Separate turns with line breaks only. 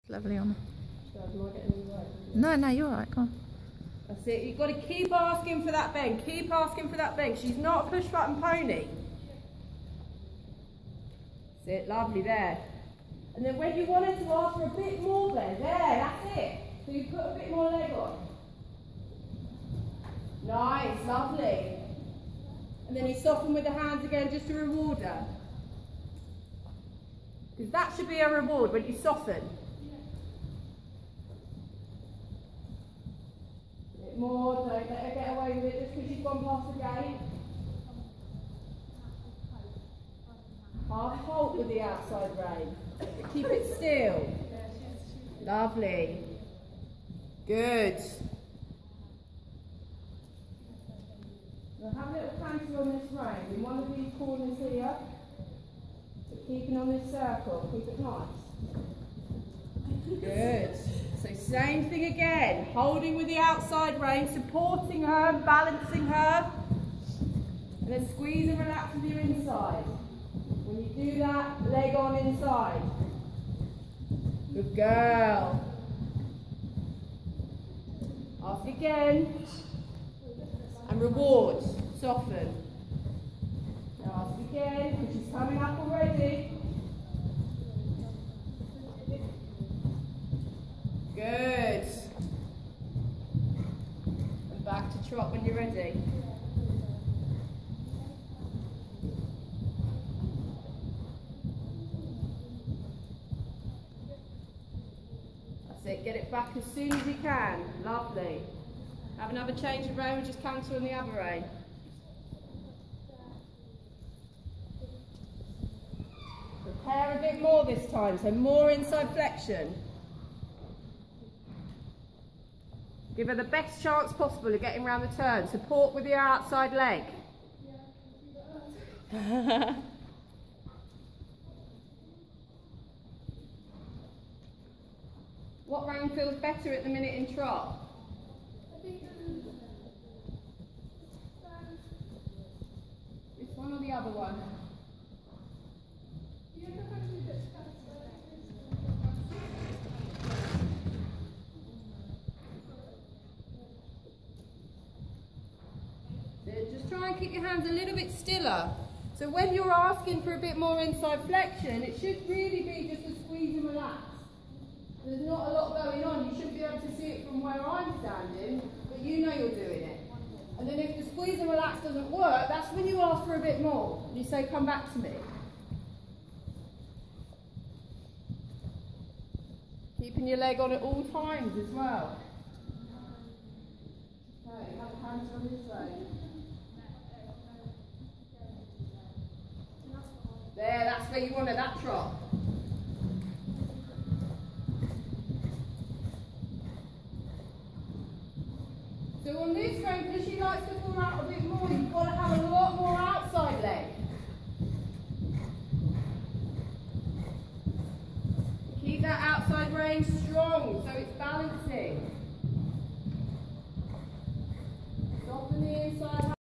Lovely on.
No,
No, you're alright, go on.
that's it. You've got to keep asking for that bend. Keep asking for that bend. She's not a push button pony. That's it, lovely there. And then when you wanted to ask for a bit more bend, that's it. So you put a bit more leg on. Nice, lovely. And then you soften with the hands again just to reward her. Because that should be a reward when you soften. A bit more, don't let her get away with it just because she's gone past the gate. Half halt with the outside rein. Keep it still. Lovely. Good. Now have a little canter on this rein in one of these corners here. But keeping on this circle, keep it nice. Good. So same thing again, holding with the outside rein, supporting her, balancing her, and then squeeze and relax with your inside. When you do that, leg on inside. Good girl. Ask again. And reward. Soften. Now ask again, because she's coming up already. Good. And back to trot when you're ready. That's it, get it back as soon as you can. Lovely. Have another change of rein, just canter on the other rein. Prepare a bit more this time, so more inside flexion. Give her the best chance possible of getting around the turn. Support with your outside leg. What rein feels better at the minute in trot? This one or the other one? Just try and keep your hands a little bit stiller. So when you're asking for a bit more inside flexion, it should really be just a squeeze and relax. There's not a lot going on. You should be able to see it from where I'm standing, but you know you're doing it. And then if the squeeze and relax doesn't work, that's when you ask for a bit more. And you say, come back to me. Keeping your leg on at all times as well. Okay, have hands on this way. There, that's where you want it, that trot. So on this rein, because she likes to come out a bit more, you've got to have a lot more outside leg. Keep that outside rein strong so it's balancing. Soften the inside.